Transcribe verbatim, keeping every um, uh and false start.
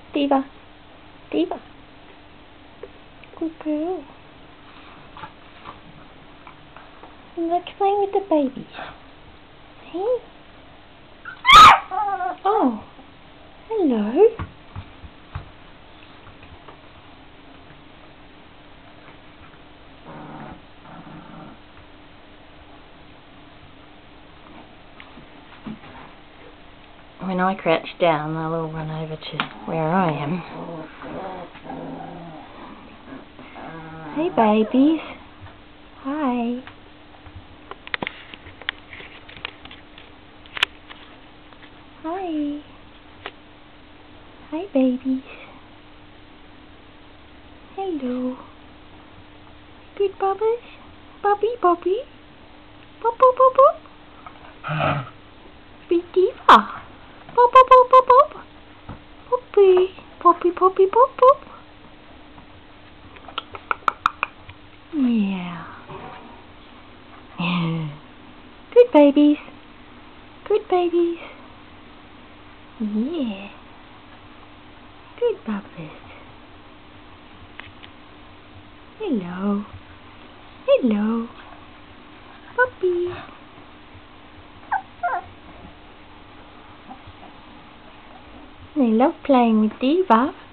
Diva. Diva. Good girl. Let's play with the babies. Hey? Oh. Hello. When I crouch down, they'll all run over to where I am. Hey babies. Hi. Hi. Hi babies. Hello. Good bubbles. Bubby bubby. Bop bop bop bop. Big diva. Pop, pop, pop, pop, pop. Poppy, poppy, poppy, pop, pop. Yeah. Good babies. Good babies. Yeah. Good bubbles. Hello. Hello. Puppy. They love playing with Diva.